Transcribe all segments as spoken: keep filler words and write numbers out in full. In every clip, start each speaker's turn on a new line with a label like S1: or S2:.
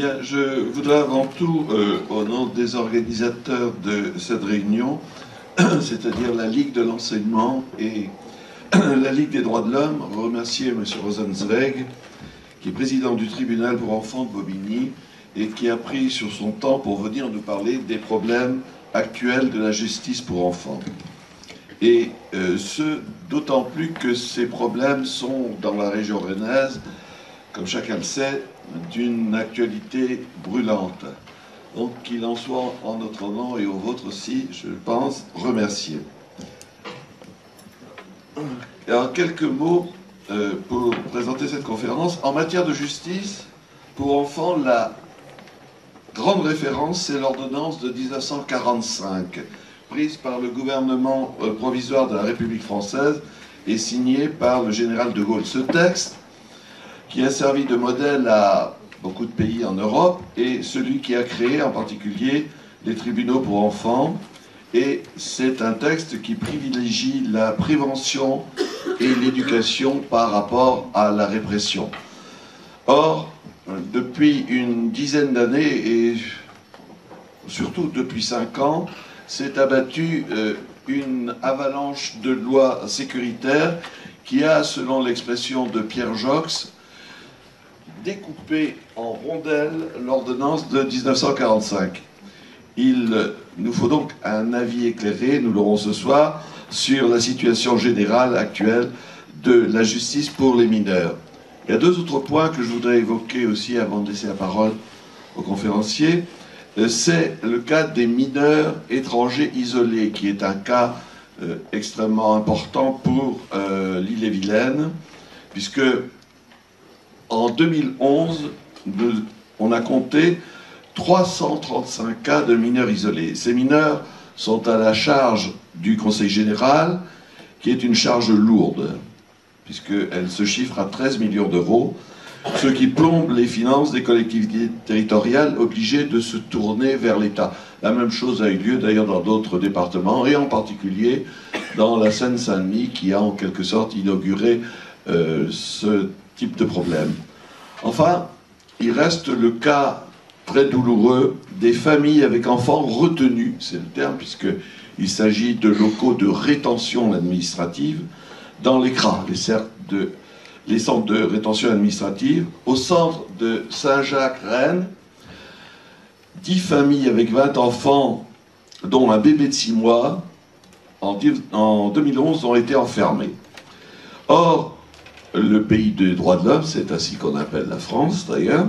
S1: Bien, je voudrais avant tout, euh, au nom des organisateurs de cette réunion, c'est-à-dire la Ligue de l'enseignement et la Ligue des droits de l'homme, remercier M. Rosenzweig, qui est président du tribunal pour enfants de Bobigny et qui a pris sur son temps pour venir nous parler des problèmes actuels de la justice pour enfants. Et euh, ce, d'autant plus que ces problèmes sont, dans la région rennaise, comme chacun le sait, d'une actualité brûlante. Donc qu'il en soit en notre nom et au vôtre aussi, je pense, remercier. Alors quelques mots euh, pour présenter cette conférence. En matière de justice, pour enfants, la grande référence, c'est l'ordonnance de mille neuf cent quarante-cinq, prise par le gouvernement euh, provisoire de la République française et signée par le général de Gaulle. Ce texte, qui a servi de modèle à beaucoup de pays en Europe, et celui qui a créé en particulier les tribunaux pour enfants. Et c'est un texte qui privilégie la prévention et l'éducation par rapport à la répression. Or, depuis une dizaine d'années, et surtout depuis cinq ans, s'est abattue euh, une avalanche de lois sécuritaires qui a, selon l'expression de Pierre Jox, découpé en rondelles l'ordonnance de mille neuf cent quarante-cinq. Il nous faut donc un avis éclairé, nous l'aurons ce soir, sur la situation générale actuelle de la justice pour les mineurs. Il y a deux autres points que je voudrais évoquer aussi avant de laisser la parole aux conférenciers. C'est le cas des mineurs étrangers isolés, qui est un cas euh, extrêmement important pour euh, l'Ille-et-Vilaine, puisque en deux mille onze, on a compté trois cent trente-cinq cas de mineurs isolés. Ces mineurs sont à la charge du Conseil général, qui est une charge lourde, puisqu'elle se chiffre à treize millions d'euros, ce qui plombe les finances des collectivités territoriales obligées de se tourner vers l'État. La même chose a eu lieu d'ailleurs dans d'autres départements, et en particulier dans la Seine-Saint-Denis, qui a en quelque sorte inauguré euh, ce type de problème. Enfin, il reste le cas très douloureux des familles avec enfants retenus, c'est le terme, puisqu'il s'agit de locaux de rétention administrative dans les C R A, les, cercles de, les centres de rétention administrative. Au centre de Saint-Jacques-Rennes, dix familles avec vingt enfants, dont un bébé de six mois, en, en deux mille onze, ont été enfermés. Or, le pays des droits de l'homme, c'est ainsi qu'on appelle la France d'ailleurs,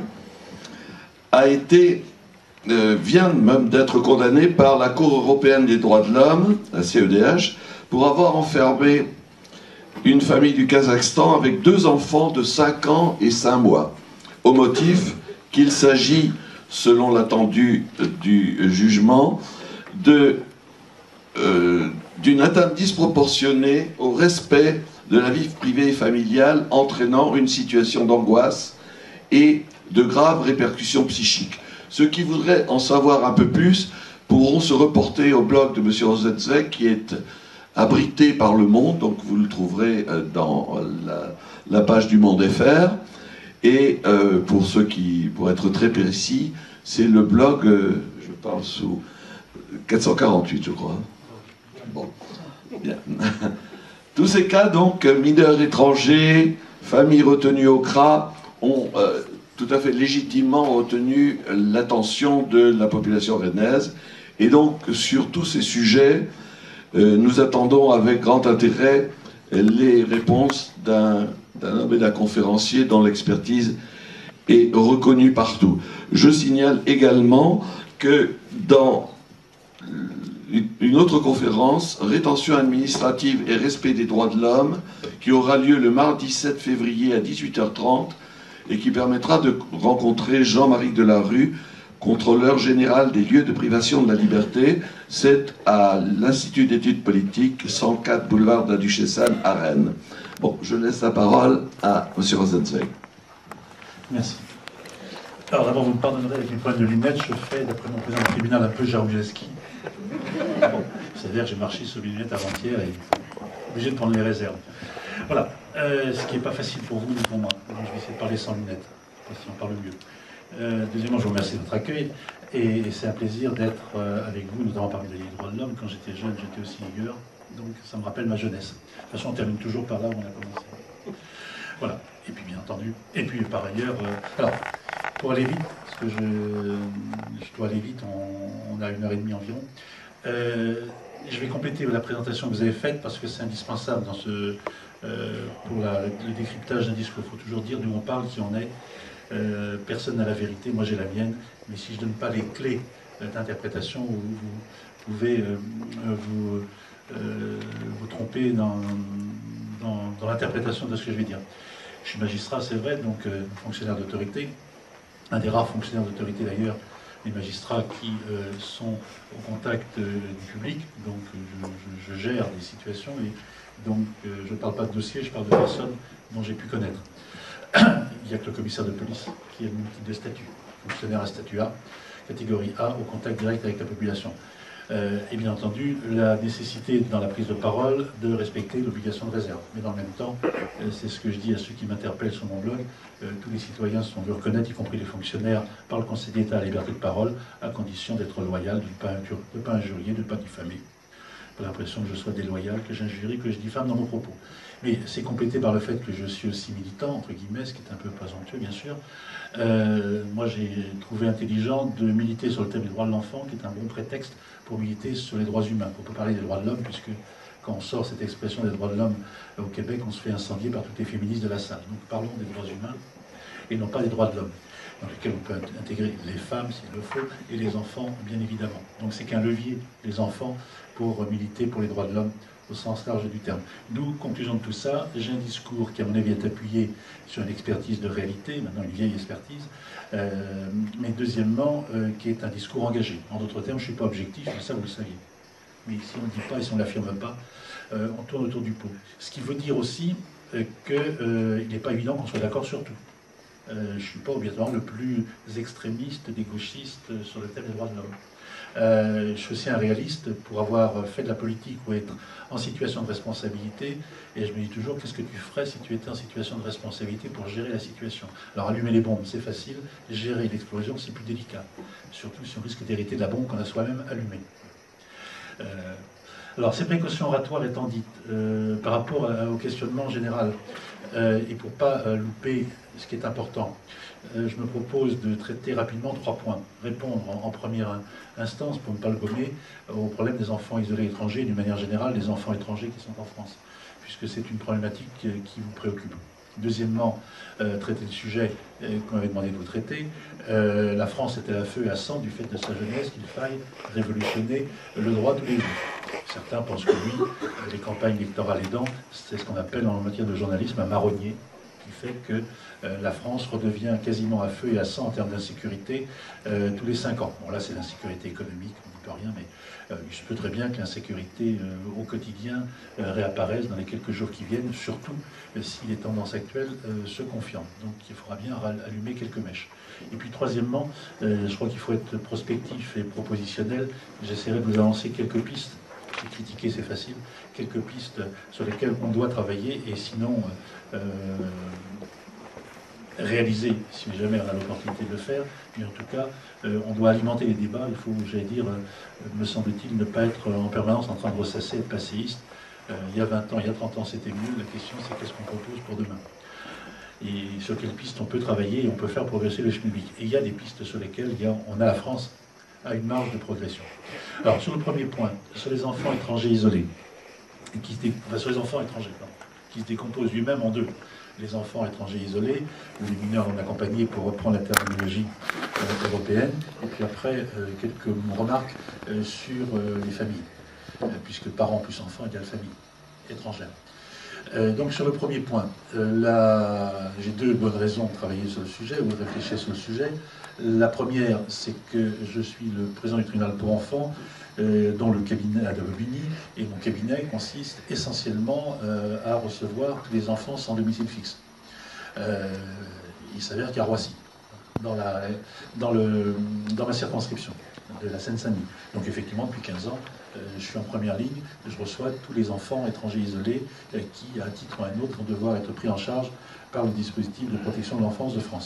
S1: a été, euh, vient même d'être condamné par la Cour européenne des droits de l'homme, la C E D H, pour avoir enfermé une famille du Kazakhstan avec deux enfants de cinq ans et cinq mois, au motif qu'il s'agit, selon l'attendu du jugement, de, euh, d'une atteinte disproportionnée au respect de la vie privée et familiale, entraînant une situation d'angoisse et de graves répercussions psychiques. Ceux qui voudraient en savoir un peu plus pourront se reporter au blog de M. Rosenzweig, qui est abrité par Le Monde, donc vous le trouverez dans la, la page du Monde F R. Et euh, pour ceux qui, pour être très précis, c'est le blog, euh, je parle sous quatre cent quarante-huit, je crois. Bon, bien. Tous ces cas, donc, mineurs étrangers, familles retenues au C R A, ont euh, tout à fait légitimement retenu l'attention de la population rennaise. Et donc, sur tous ces sujets, euh, nous attendons avec grand intérêt les réponses d'un d'un homme et d'un conférencier dont l'expertise est reconnue partout. Je signale également que dans une autre conférence, rétention administrative et respect des droits de l'homme, qui aura lieu le mardi sept février à dix-huit heures trente et qui permettra de rencontrer Jean-Marie Delarue, contrôleur général des lieux de privation de la liberté. C'est à l'Institut d'études politiques, cent quatre boulevard de la Duchesse Anne à Rennes. Bon, je laisse la parole à M. Rosenzweig.
S2: Merci. Alors d'abord, vous me pardonnerez, avec mes points de lunettes, je fais, d'après mon président du tribunal, un peu Jaruzelski. Bon, c'est-à-dire que j'ai marché sur mes lunettes avant-hier et obligé de prendre les réserves. Voilà, euh, ce qui n'est pas facile pour vous ni pour moi. Donc, je vais essayer de parler sans lunettes, si on parle mieux. Euh, deuxièmement, je vous remercie de votre accueil. Et, et c'est un plaisir d'être euh, avec vous, notamment parmi les droits de l'homme. Quand j'étais jeune, j'étais aussi ligueur. Donc ça me rappelle ma jeunesse. De toute façon, on termine toujours par là où on a commencé. Voilà. Et puis, bien entendu. Et puis, par ailleurs, euh, alors, pour aller vite, parce que je, je dois aller vite, on, on a une heure et demie environ. Euh, je vais compléter la présentation que vous avez faite parce que c'est indispensable dans ce, euh, pour la, le décryptage d'un discours. Il faut toujours dire d'où on parle, qui on est. Euh, personne n'a la vérité, moi j'ai la mienne, mais si je ne donne pas les clés euh, d'interprétation, vous, vous pouvez euh, vous, euh, vous tromper dans, dans, dans l'interprétation de ce que je vais dire. Je suis magistrat, c'est vrai, donc euh, fonctionnaire d'autorité, un des rares fonctionnaires d'autorité d'ailleurs, les magistrats qui euh, sont au contact euh, du public, donc je, je, je gère des situations et donc euh, je ne parle pas de dossier, je parle de personnes dont j'ai pu connaître. Il n'y a que le commissaire de police qui a le même type de statut, fonctionnaire à statut A, catégorie A, au contact direct avec la population. Euh, et bien entendu, la nécessité dans la prise de parole de respecter l'obligation de réserve. Mais dans le même temps, euh, c'est ce que je dis à ceux qui m'interpellent sur mon blog, euh, tous les citoyens sont dû reconnaître, y compris les fonctionnaires, par le Conseil d'État à la liberté de parole, à condition d'être loyal, de ne pas, pas injurier, de ne pas diffamer. Pas l'impression que je sois déloyal, que j'injurie, que je diffame dans mon propos. Mais c'est complété par le fait que je suis aussi militant, entre guillemets, ce qui est un peu présomptueux, bien sûr. Euh, moi, j'ai trouvé intelligent de militer sur le thème des droits de l'enfant, qui est un bon prétexte pour militer sur les droits humains. On peut parler des droits de l'homme, puisque quand on sort cette expression des droits de l'homme au Québec, on se fait incendier par toutes les féministes de la salle. Donc parlons des droits humains, et non pas des droits de l'homme, dans lesquels on peut intégrer les femmes, s'il le faut, et les enfants, bien évidemment. Donc c'est qu'un levier, les enfants, pour militer pour les droits de l'homme au sens large du terme. D'où, conclusion de tout ça, j'ai un discours qui, à mon avis, est appuyé sur une expertise de réalité, maintenant une vieille expertise, euh, mais deuxièmement, euh, qui est un discours engagé. En d'autres termes, je ne suis pas objectif, mais ça vous le saviez. Mais si on ne dit pas et si on ne l'affirme pas, euh, on tourne autour du pot. Ce qui veut dire aussi euh, qu'il euh, n'est pas évident qu'on soit d'accord sur tout. Euh, je ne suis pas obligatoirement le plus extrémiste des gauchistes sur le thème des droits de l'homme. Euh, je suis aussi un réaliste pour avoir fait de la politique ou être en situation de responsabilité, et je me dis toujours, qu'est-ce que tu ferais si tu étais en situation de responsabilité pour gérer la situation? Alors allumer les bombes, c'est facile, gérer l'explosion, c'est plus délicat, surtout si on risque d'hériter de la bombe qu'on a soi-même allumée. Euh, alors ces précautions oratoires étant dites, euh, par rapport à, au questionnement général, euh, et pour ne pas euh, louper ce qui est important, euh, je me propose de traiter rapidement trois points. Répondre en, en première instance, pour ne pas le gommer, au problème des enfants isolés étrangers, et d'une manière générale des enfants étrangers qui sont en France, puisque c'est une problématique euh, qui vous préoccupe. Deuxièmement, euh, traiter le sujet euh, qu'on m'avait demandé de vous traiter. Euh, la France était à feu et à sang du fait de sa jeunesse qu'il faille révolutionner le droit tous les jours. Certains pensent que oui, les campagnes électorales aidant, c'est ce qu'on appelle en matière de journalisme un marronnier, qui fait que euh, la France redevient quasiment à feu et à sang en termes d'insécurité euh, tous les cinq ans. Bon là c'est l'insécurité économique, on n'y peut rien, mais euh, il se peut très bien que l'insécurité euh, au quotidien euh, réapparaisse dans les quelques jours qui viennent, surtout euh, si les tendances actuelles euh, se confirment. Donc il faudra bien allumer quelques mèches. Et puis troisièmement, euh, je crois qu'il faut être prospectif et propositionnel. J'essaierai de vous avancer quelques pistes. Critiquer c'est facile, quelques pistes sur lesquelles on doit travailler, et sinon euh, réaliser, si jamais on a l'opportunité de le faire, mais en tout cas euh, on doit alimenter les débats. Il faut, j'allais dire, euh, me semble-t-il, ne pas être en permanence en train de ressasser, être passéiste. Euh, il y a vingt ans, il y a trente ans c'était mieux, la question c'est qu'est-ce qu'on propose pour demain, et sur quelles pistes on peut travailler et on peut faire progresser le schmilblick. Et il y a des pistes sur lesquelles il y a, on a la France à une marge de progression. Alors, sur le premier point, sur les enfants étrangers isolés, qui se dé... enfin, sur les enfants étrangers, pardon, qui se décomposent lui-même en deux. Les enfants étrangers isolés, ou les mineurs non accompagnés, pour reprendre la terminologie euh, européenne, et puis après, euh, quelques remarques euh, sur euh, les familles, euh, puisque parents plus enfants égale famille étrangère. Euh, donc sur le premier point, euh, la... j'ai deux bonnes raisons de travailler sur le sujet, ou de réfléchir sur le sujet. La première, c'est que je suis le président du tribunal pour enfants, euh, dont le cabinet à Bobigny, et mon cabinet consiste essentiellement euh, à recevoir tous les enfants sans domicile fixe. Euh, il s'avère qu'à Roissy, dans, la, dans, le, dans ma circonscription de la Seine-Saint-Denis. Donc effectivement, depuis quinze ans, euh, je suis en première ligne, je reçois tous les enfants étrangers isolés euh, qui, à un titre ou à un autre, vont devoir être pris en charge par le dispositif de protection de l'enfance de France.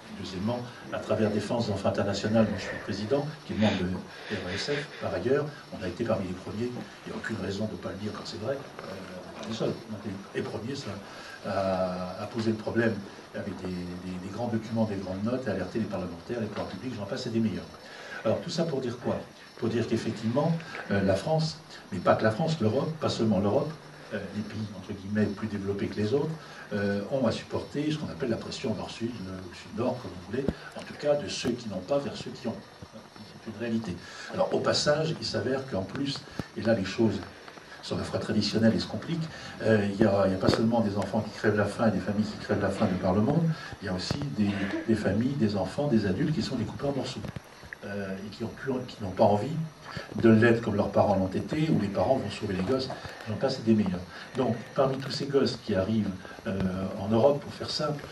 S2: Deuxièmement, à travers Défense des enfants internationale, dont je suis le président, qui est membre de R E S F, par ailleurs, on a été parmi les premiers, il n'y a aucune raison de ne pas le dire quand c'est vrai, euh, les seuls, on a été les premiers ça, à, à poser le problème avec des, des, des grands documents, des grandes notes, et alerter les parlementaires, les pouvoirs publics, j'en passe, et des meilleurs. Alors tout ça pour dire quoi? Pour dire qu'effectivement, euh, la France, mais pas que la France, l'Europe, pas seulement l'Europe, euh, les pays, entre guillemets, plus développés que les autres, euh, ont à supporter ce qu'on appelle la pression nord-sud, ou sud-nord, comme vous voulez, en tout cas de ceux qui n'ont pas vers ceux qui ont. C'est une réalité. Alors au passage, il s'avère qu'en plus, et là les choses sur la foi traditionnelle, il se complique. Euh, il n'y a, a pas seulement des enfants qui crèvent la faim et des familles qui crèvent la faim de par le monde, il y a aussi des, des familles, des enfants, des adultes qui sont découpés en morceaux. Euh, et qui n'ont pas envie de l'être comme leurs parents l'ont été, où les parents vont sauver les gosses, j'en passe, c'est des meilleurs. Donc, parmi tous ces gosses qui arrivent euh, en Europe, pour faire simple,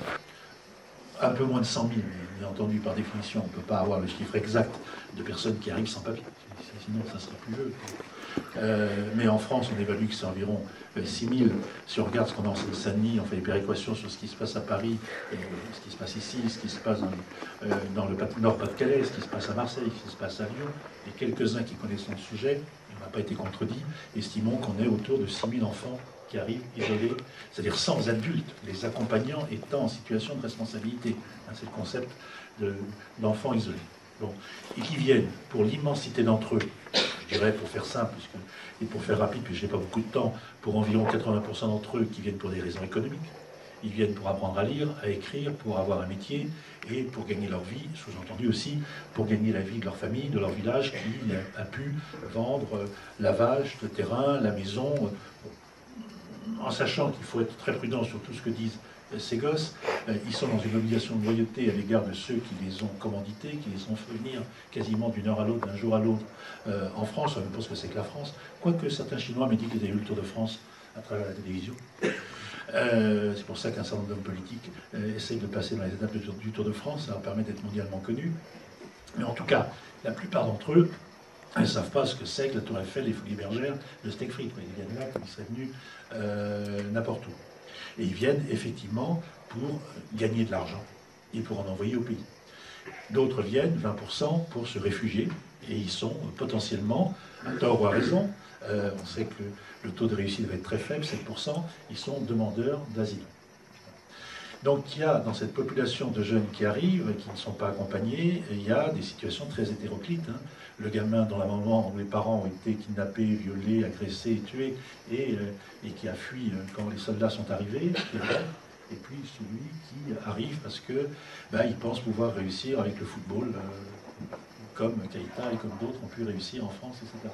S2: un peu moins de cent mille, mais bien entendu, par définition, on ne peut pas avoir le chiffre exact de personnes qui arrivent sans papier, sinon ça serait plus vieux. Euh, mais en France, on évalue que c'est environ euh, six mille. Si on regarde ce qu'on a en Seine-Saint-Denis, on fait des péréquations sur ce qui se passe à Paris, euh, ce qui se passe ici, ce qui se passe dans, euh, dans le Nord-Pas-de-Calais, ce qui se passe à Marseille, ce qui se passe à Lyon, et quelques-uns qui connaissent le sujet, on n'a pas été contredit, estimons qu'on est autour de six mille enfants qui arrivent isolés, c'est-à-dire sans adultes, les accompagnants étant en situation de responsabilité. Hein, c'est le concept d'enfants isolés. Bon. Et qui viennent, pour l'immensité d'entre eux, je dirais pour faire simple, puisque, et pour faire rapide, puisque je n'ai pas beaucoup de temps, pour environ quatre-vingts pour cent d'entre eux qui viennent pour des raisons économiques. Ils viennent pour apprendre à lire, à écrire, pour avoir un métier et pour gagner leur vie, sous-entendu aussi pour gagner la vie de leur famille, de leur village qui a pu vendre la vache, le terrain, la maison, en sachant qu'il faut être très prudent sur tout ce que disent ces gosses. Ils sont dans une obligation de loyauté à l'égard de ceux qui les ont commandités, qui les ont fait venir quasiment d'une heure à l'autre, d'un jour à l'autre euh, en France. On ne pense que c'est que la France. Quoique certains Chinois m'aient dit qu'ils avaient eu le Tour de France à travers la télévision. Euh, c'est pour ça qu'un certain nombre d'hommes politiques euh, essayent de passer dans les étapes du Tour de France. Ça leur permet d'être mondialement connus. Mais en tout cas, la plupart d'entre eux ne savent pas ce que c'est que la Tour Eiffel, les Folies Bergères, le steak frites. Ils viennent là comme ils seraient venus euh, n'importe où. Et ils viennent effectivement pour gagner de l'argent et pour en envoyer au pays. D'autres viennent, vingt pour cent, pour se réfugier, et ils sont potentiellement, à tort ou à raison, euh, on sait que le taux de réussite va être très faible, sept pour cent, ils sont demandeurs d'asile. Donc il y a dans cette population de jeunes qui arrivent, qui ne sont pas accompagnés, il y a des situations très hétéroclites. Hein. Le gamin dont la maman ou les parents ont été kidnappés, violés, agressés, tués, et, euh, et qui a fui euh, quand les soldats sont arrivés, et puis celui qui arrive parce que ben, il pense pouvoir réussir avec le football, euh, comme Keïta et comme d'autres ont pu réussir en France, et cetera.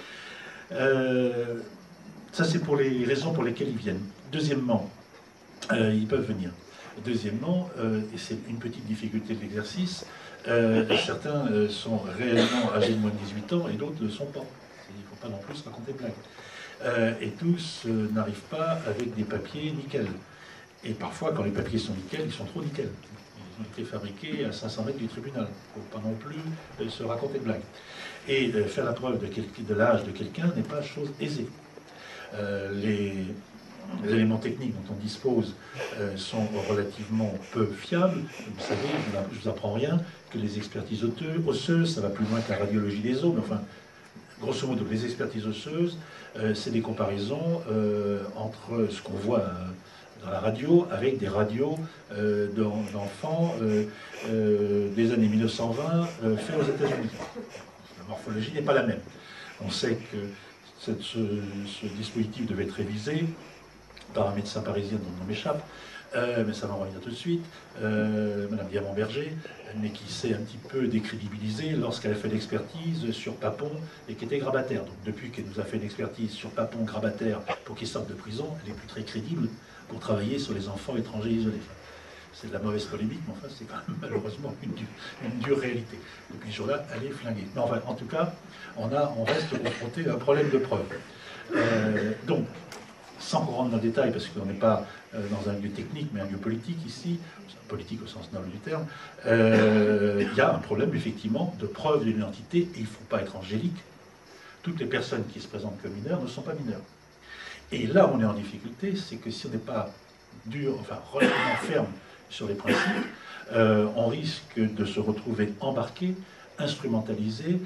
S2: Euh, ça c'est pour les raisons pour lesquelles ils viennent. Deuxièmement, euh, ils peuvent venir. Deuxièmement, euh, et c'est une petite difficulté de l'exercice, euh, certains euh, sont réellement âgés de moins de dix-huit ans et d'autres ne le sont pas. Il ne faut pas non plus se raconter de blagues. Euh, et tous euh, n'arrivent pas avec des papiers nickel. Et parfois, quand les papiers sont nickel, ils sont trop nickel. Ils ont été fabriqués à cinq cents mètres du tribunal. Il ne faut pas non plus euh, se raconter de blagues. Et euh, faire la preuve de, de l'âge de quelqu'un n'est pas chose aisée. Euh, les... Les éléments techniques dont on dispose euh, sont relativement peu fiables. Vous savez, je ne vous apprends rien, que les expertises osseuses, ça va plus loin que la radiologie des os, mais enfin, grosso modo, les expertises osseuses, euh, c'est des comparaisons euh, entre ce qu'on voit euh, dans la radio avec des radios euh, d'enfants euh, euh, des années mille neuf cent vingt euh, faits aux États-Unis. La morphologie n'est pas la même. On sait que cette, ce, ce dispositif devait être révisé par un médecin parisien dont le nom m'échappe, euh, mais ça va revenir tout de suite, euh, Madame Diamant-Berger, mais qui s'est un petit peu décrédibilisée lorsqu'elle a fait l'expertise sur Papon et qui était grabataire. Donc depuis qu'elle nous a fait une expertise sur Papon grabataire pour qu'il sorte de prison, elle n'est plus très crédible pour travailler sur les enfants étrangers isolés. C'est de la mauvaise polémique, mais enfin c'est quand même malheureusement une dure, une dure réalité. Depuis ce jour-là, elle est flinguée. Mais enfin, en tout cas, on, a, on reste confronté à un problème de preuve. Euh, donc, sans qu'on rentre dans le détail, parce qu'on n'est pas euh, dans un lieu technique, mais un lieu politique ici, politique au sens noble du terme, euh, il y a un problème effectivement de preuve de l'identité, et il ne faut pas être angélique. Toutes les personnes qui se présentent comme mineures ne sont pas mineures. Et là, on est en difficulté, c'est que si on n'est pas dure, enfin relativement ferme sur les principes, euh, on risque de se retrouver embarqué, instrumentalisé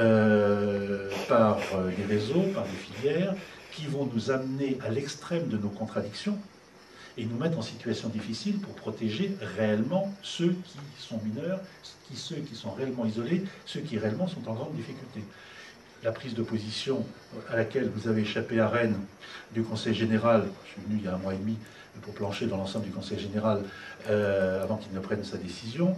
S2: euh, par euh, des réseaux, par des filières, qui vont nous amener à l'extrême de nos contradictions et nous mettre en situation difficile pour protéger réellement ceux qui sont mineurs, qui, ceux qui sont réellement isolés, ceux qui réellement sont en grande difficulté. La prise de position à laquelle vous avez échappé à Rennes du Conseil général, je suis venu il y a un mois et demi pour plancher dans l'ensemble du Conseil général euh, avant qu'il ne prenne sa décision.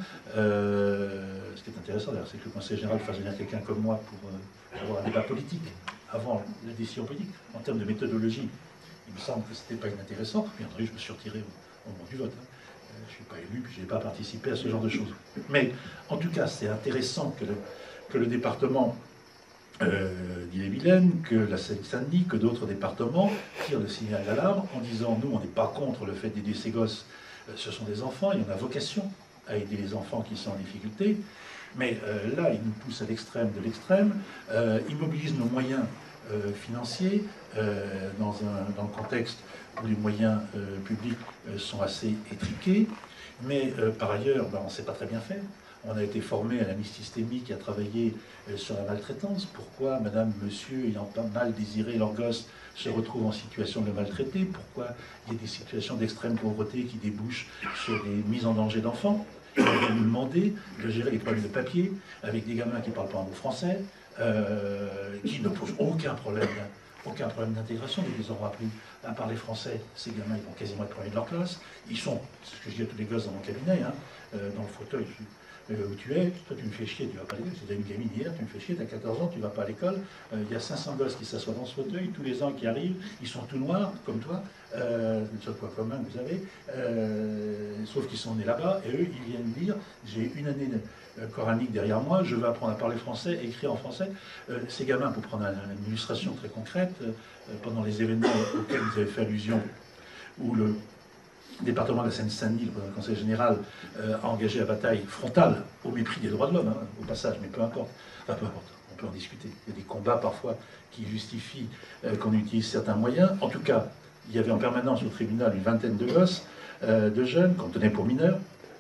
S2: Euh, ce qui est intéressant d'ailleurs, c'est que le Conseil général fasse venir quelqu'un comme moi pour euh, avoir un débat politique avant la décision politique. En termes de méthodologie, il me semble que ce n'était pas inintéressant. Bien entendu, je me suis retiré au, au moment du vote. Hein. Euh, je ne suis pas élu, puis je n'ai pas participé à ce genre de choses. Mais en tout cas, c'est intéressant que le, que le département Euh, d'Ille-et-Vilaine, que la Seine-Saint-Denis, que d'autres départements tirent le signal d'alarme en disant nous on n'est pas contre le fait d'aider ces gosses, euh, ce sont des enfants, et on a vocation à aider les enfants qui sont en difficulté, mais euh, là ils nous poussent à l'extrême de l'extrême, euh, ils mobilisent nos moyens euh, financiers euh, dans, un, dans le contexte où les moyens euh, publics euh, sont assez étriqués, mais euh, par ailleurs ben, on ne sait pas très bien faire. On a été formé à l'amnistie systémique, à travailler sur la maltraitance. Pourquoi madame, monsieur, ayant pas mal désiré leur gosse, se retrouvent en situation de le maltraiter? Pourquoi il y a des situations d'extrême pauvreté qui débouchent sur des mises en danger d'enfants? On va nous demander de gérer les problèmes de papier avec des gamins qui ne parlent pas un mot français, euh, qui ne posent aucun problème, aucun problème d'intégration. Ils les auront appris à parler français. Ces gamins, ils vont quasiment être premiers de leur classe. Ils sont, c'est ce que je dis à tous les gosses dans mon cabinet, hein, euh, dans le fauteuil. Euh, où tu es, toi tu me fais chier, tu vas pas à l'école. C'était une gamine hier, tu me fais chier, tu as quatorze ans, tu vas pas à l'école. Il euh, y a cinq cents gosses qui s'assoient dans ce fauteuil, tous les ans qui arrivent, ils sont tout noirs, comme toi, euh, le seul point commun que vous avez, euh, sauf qu'ils sont nés là-bas, et eux, ils viennent dire, j'ai une année euh, coranique derrière moi, je veux apprendre à parler français, écrire en français. Euh, ces gamins, pour prendre une illustration très concrète, euh, pendant les événements auxquels vous avez fait allusion, où le département de la Seine-Saint-Denis, le Conseil général, euh, a engagé la bataille frontale au mépris des droits de l'homme, hein, au passage, mais peu importe. Enfin, peu importe, on peut en discuter. Il y a des combats parfois qui justifient euh, qu'on utilise certains moyens. En tout cas, il y avait en permanence au tribunal une vingtaine de gosses, euh, de jeunes, qu'on tenait pour mineurs,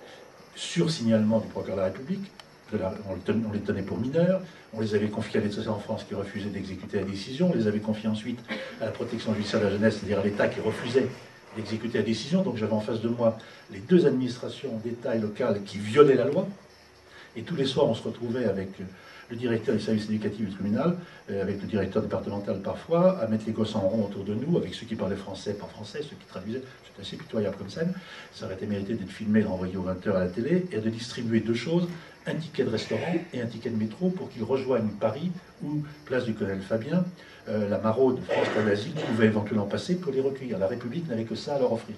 S2: sur signalement du procureur de la République. De la, on, les tenait, on les tenait pour mineurs, on les avait confiés à l'État en France qui refusait d'exécuter la décision, on les avait confiés ensuite à la protection judiciaire de la jeunesse, c'est-à-dire à l'État qui refusait d'exécuter la décision. Donc j'avais en face de moi les deux administrations d'État et locales qui violaient la loi. Et tous les soirs, on se retrouvait avec le directeur des services éducatifs du tribunal, avec le directeur départemental parfois, à mettre les gosses en rond autour de nous, avec ceux qui parlaient français, pas français, ceux qui traduisaient. C'était assez pitoyable comme scène. Ça aurait été mérité d'être filmé et renvoyé aux vingt heures à la télé, et de distribuer deux choses, un ticket de restaurant et un ticket de métro pour qu'ils rejoignent Paris ou place du colonel Fabien. Euh, la maraude France Stade d'Asile pouvait éventuellement passer pour les recueillir. La République n'avait que ça à leur offrir.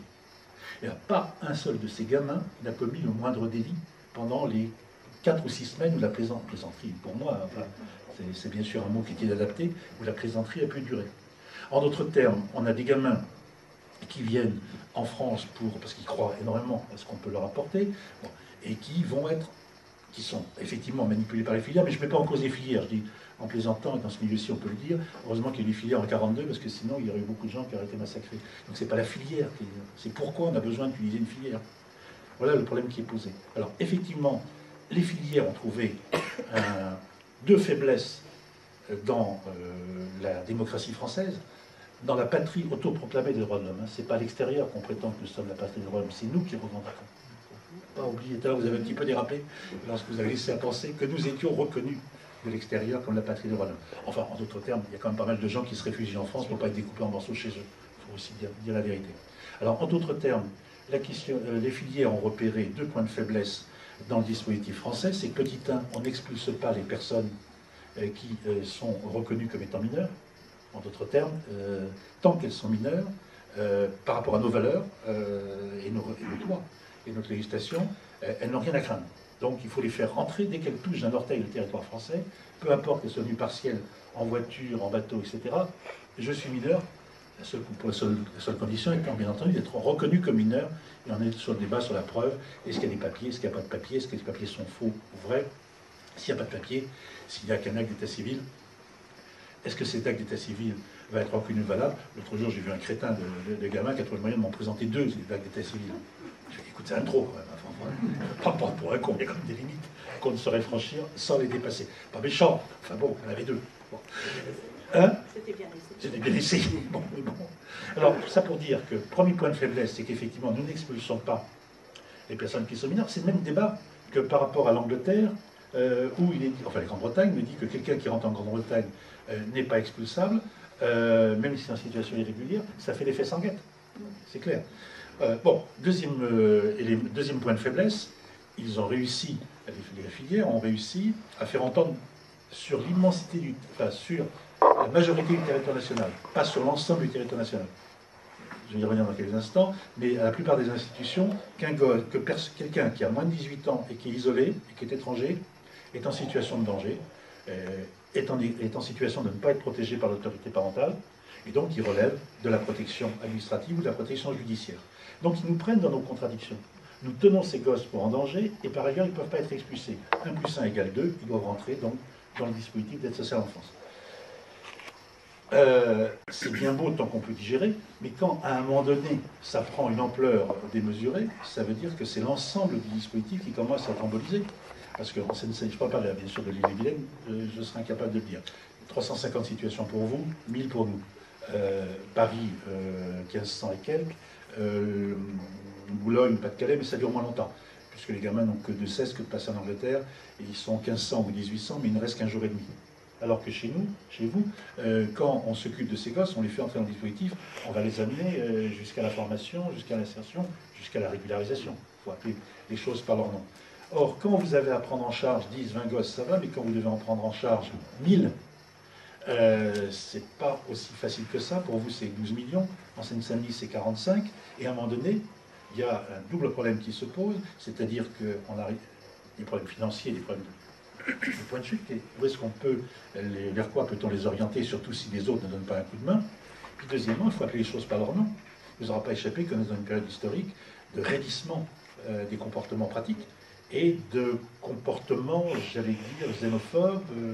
S2: Et pas un seul de ces gamins n'a commis le moindre délit pendant les quatre ou six semaines où la plaisante, plaisanterie, pour moi, enfin, c'est bien sûr un mot qui est inadapté, où la plaisanterie a pu durer. En d'autres termes, on a des gamins qui viennent en France pour, parce qu'ils croient énormément à ce qu'on peut leur apporter, bon, et qui vont être, qui sont effectivement manipulés par les filières, mais je ne mets pas en cause les filières, je dis en plaisantant, et dans ce milieu-ci on peut le dire, heureusement qu'il y a eu des filières en quarante-deux, parce que sinon il y aurait eu beaucoup de gens qui auraient été massacrés. Donc c'est pas la filière, c'est pourquoi on a besoin d'utiliser une filière. Voilà le problème qui est posé. Alors effectivement, les filières ont trouvé euh, deux faiblesses dans euh, la démocratie française, dans la patrie autoproclamée des droits de l'homme. Hein. C'est pas à l'extérieur qu'on prétend que nous sommes la patrie des droits de l'homme, c'est nous qui revendiquons. Pas oublier, tout à l'heure vous avez un petit peu dérapé lorsque vous avez laissé à penser que nous étions reconnus de l'extérieur comme la patrie des droits de l'homme. Enfin, en d'autres termes, il y a quand même pas mal de gens qui se réfugient en France pour ne pas être découpés en morceaux chez eux. Il faut aussi dire, dire la vérité. Alors, en d'autres termes, la question, euh, les filières ont repéré deux points de faiblesse dans le dispositif français. C'est que, petit un, on n'expulse pas les personnes euh, qui euh, sont reconnues comme étant mineures. En d'autres termes, euh, tant qu'elles sont mineures, euh, par rapport à nos valeurs euh, et, nos, et nos lois et notre législation, euh, elles n'ont rien à craindre. Donc il faut les faire rentrer dès qu'elles touchent d'un orteil le territoire français, peu importe qu'elles soient venues partielles, en voiture, en bateau, et cetera. Je suis mineur, la seule, pour la seule, la seule condition étant bien entendu d'être reconnu comme mineur, et on est sur le débat sur la preuve, est-ce qu'il y a des papiers, est-ce qu'il n'y a pas de papiers, est-ce que les papiers sont faux ou vrais, s'il n'y a pas de papiers, s'il n'y a qu'un acte d'état civil, est-ce que cet acte d'état civil va être reconnue valable. L'autre jour, j'ai vu un crétin de, de, de gamin qui a trouvé le moyen de m'en présenter deux, les vagues d'état civil. Je lui ai dit, écoute, c'est un trop, quand même. Enfin, pas pour un con, il y a comme des limites qu'on ne saurait franchir sans les dépasser. Pas méchant, enfin bon, on avait deux. Bon. Hein? C'était bien essayé. C'était bien essayé. Bon, mais bon. Alors, tout ça pour dire que, premier point de faiblesse, c'est qu'effectivement, nous n'expulsons pas les personnes qui sont mineures. C'est le même débat que par rapport à l'Angleterre, euh, où il est dit, enfin, la Grande-Bretagne me dit que quelqu'un qui rentre en Grande-Bretagne euh, n'est pas expulsable, euh, même si c'est en situation irrégulière, ça fait l'effet Sanguette. C'est clair. Euh, bon, deuxième, euh, et les, deuxième point de faiblesse, ils ont réussi, les, les filières ont réussi à faire entendre sur l'immensité du, enfin, sur la majorité du territoire national, pas sur l'ensemble du territoire national. Je vais y revenir dans quelques instants, mais à la plupart des institutions, qu'un que quelqu'un qui a moins de dix-huit ans et qui est isolé, et qui est étranger, est en situation de danger, euh, est, en, est en situation de ne pas être protégé par l'autorité parentale, et donc il relève de la protection administrative ou de la protection judiciaire. Donc ils nous prennent dans nos contradictions. Nous tenons ces gosses pour en danger, et par ailleurs, ils ne peuvent pas être expulsés. un plus un égale deux, ils doivent rentrer donc dans le dispositif d'aide sociale à l'enfance. Euh, c'est bien beau tant qu'on peut digérer, mais quand à un moment donné ça prend une ampleur démesurée, ça veut dire que c'est l'ensemble du dispositif qui commence à être embolisé. Parce que je ne peux pas parler bien sûr de l'île-et-Vilaine, je serai incapable de le dire. trois cent cinquante situations pour vous, mille pour nous. Euh, Paris, euh, quinze cents et quelques, euh, Boulogne, Pas-de-Calais, mais ça dure moins longtemps, puisque les gamins n'ont que de cesse que de passer en Angleterre, et ils sont quinze cents ou mille huit cents, mais il ne reste qu'un jour et demi. Alors que chez nous, chez vous, euh, quand on s'occupe de ces gosses, on les fait entrer dans le dispositif, on va les amener euh, jusqu'à la formation, jusqu'à l'insertion, jusqu'à la régularisation. Il faut appeler les choses par leur nom. Or, quand vous avez à prendre en charge dix, vingt gosses, ça va, mais quand vous devez en prendre en charge mille, euh, c'est pas aussi facile que ça. Pour vous, c'est douze millions. En Seine-Saint-Denis, c'est quarante-cinq. Et à un moment donné, il y a un double problème qui se pose, c'est-à-dire qu'on a des problèmes financiers, des problèmes de le point de chute, et où est-ce qu'on peut, les, vers quoi peut-on les orienter, surtout si les autres ne donnent pas un coup de main. Puis deuxièmement, il faut appeler les choses par leur nom. Il ne vous aura pas échappé qu'on est dans une période historique de raidissement euh, des comportements pratiques et de comportements, j'allais dire, xénophobes, euh,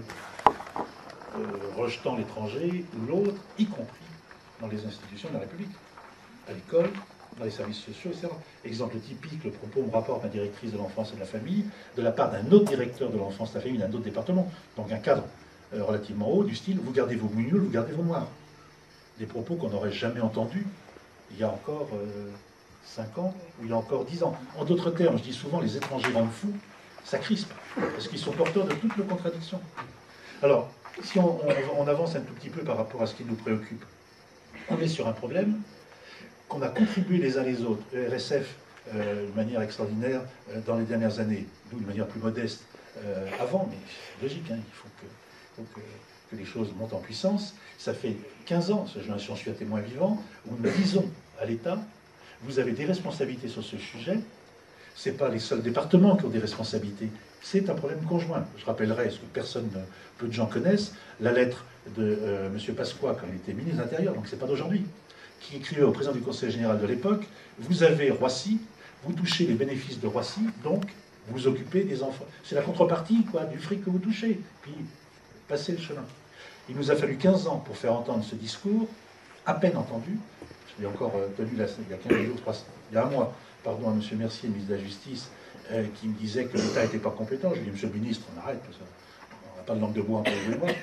S2: euh, rejetant l'étranger ou l'autre, y compris dans les institutions de la République, à l'école, dans les services sociaux, et cetera. Exemple typique, le propos me rapporte ma directrice de l'enfance et de la famille, de la part d'un autre directeur de l'enfance et de la famille d'un autre département, donc un cadre euh, relativement haut, du style « vous gardez vos mougnoules, vous gardez vos noirs ». Des propos qu'on n'aurait jamais entendus il y a encore euh, cinq ans, ou il y a encore dix ans. En d'autres termes, je dis souvent, les étrangers rendent fous, ça crispe, parce qu'ils sont porteurs de toutes nos contradictions. Alors, si on, on, on avance un tout petit peu par rapport à ce qui nous préoccupe, on est sur un problème qu'on a contribué les uns les autres, le R S F, euh, de manière extraordinaire euh, dans les dernières années, nous de manière plus modeste euh, avant, mais c'est logique, hein, il faut, que, faut que, que les choses montent en puissance. Ça fait quinze ans, j'en suis un témoin vivant, où nous disons à l'État, vous avez des responsabilités sur ce sujet, ce n'est pas les seuls départements qui ont des responsabilités, c'est un problème conjoint. Je rappellerai, ce que personne, peu de gens connaissent, la lettre de euh, M. Pasqua, quand il était ministre de l'Intérieur, donc ce n'est pas d'aujourd'hui, qui écrivait au président du Conseil général de l'époque, vous avez Roissy, vous touchez les bénéfices de Roissy, donc vous occupez des enfants. C'est la contrepartie, quoi, du fric que vous touchez, puis passez le chemin. Il nous a fallu quinze ans pour faire entendre ce discours, à peine entendu. Je l'ai encore euh, tenu là, il y a quinze jours, trois, il y a un mois, pardon, à M. Mercier, ministre de la Justice, euh, qui me disait que l'État n'était pas compétent. Je lui ai dit, Monsieur le ministre, on arrête, ça. On n'a pas de langue de bois entre vous et moi.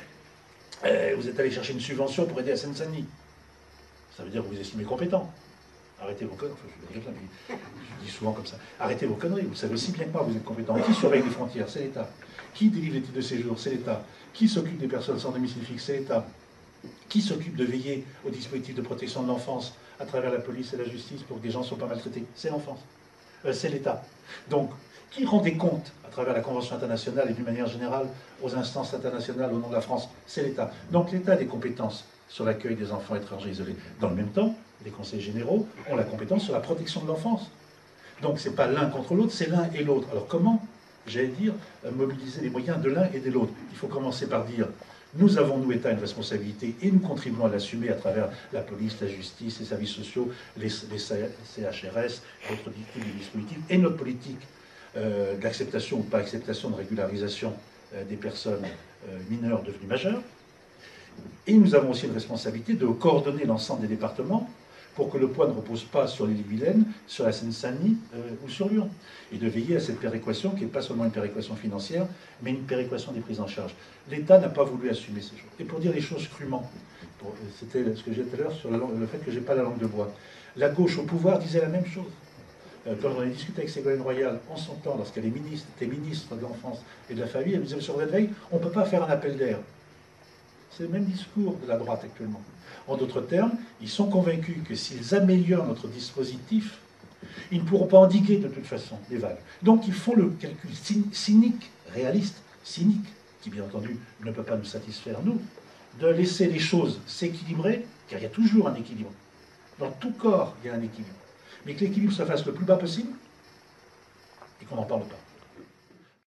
S2: Euh, vous êtes allé chercher une subvention pour aider à Seine-Saint-Denis. Ça veut dire que vous estimez compétent. Arrêtez vos conneries. Enfin, je, je dis souvent comme ça. Arrêtez vos conneries. Vous savez aussi bien que moi, vous êtes compétent. Qui surveille les frontières? C'est l'État. Qui délivre les titres de séjour? C'est l'État. Qui s'occupe des personnes sans domicile fixe? C'est l'État. Qui s'occupe de veiller au dispositif de protection de l'enfance à travers la police et la justice pour que des gens ne soient pas maltraités? C'est l'enfance. Euh, c'est l'État. Donc, qui rend des comptes à travers la Convention internationale et d'une manière générale aux instances internationales au nom de la France? C'est l'État. Donc l'État a des compétences sur l'accueil des enfants étrangers isolés. Dans le même temps, les conseils généraux ont la compétence sur la protection de l'enfance. Donc ce n'est pas l'un contre l'autre, c'est l'un et l'autre. Alors comment, j'allais dire, mobiliser les moyens de l'un et de l'autre? Il faut commencer par dire, nous avons, nous, État, une responsabilité et nous contribuons à l'assumer à travers la police, la justice, les services sociaux, les, les C H R S, d'autres dispositifs, et notre politique euh, d'acceptation ou pas acceptation de régularisation euh, des personnes euh, mineures devenues majeures. Et nous avons aussi une responsabilité de coordonner l'ensemble des départements pour que le poids ne repose pas sur l'Ille-et-Vilaine, sur la Seine-Saint-Denis euh, ou sur Lyon. Et de veiller à cette péréquation qui n'est pas seulement une péréquation financière, mais une péréquation des prises en charge. L'État n'a pas voulu assumer ces choses. Et pour dire les choses crûment, c'était ce que j'ai dit tout à l'heure sur la langue, le fait que je n'ai pas la langue de bois. La gauche au pouvoir disait la même chose. Euh, quand on a discuté avec Ségolène Royal en son temps, lorsqu'elle était ministre, était ministre de l'Enfance et de la Famille, elle me disait sur cette veille, on ne peut pas faire un appel d'air. C'est le même discours de la droite actuellement. En d'autres termes, ils sont convaincus que s'ils améliorent notre dispositif, ils ne pourront pas endiguer de toute façon les vagues. Donc ils font le calcul cynique, réaliste, cynique, qui bien entendu ne peut pas nous satisfaire nous, de laisser les choses s'équilibrer, car il y a toujours un équilibre. Dans tout corps, il y a un équilibre. Mais que l'équilibre se fasse le plus bas possible et qu'on n'en parle pas.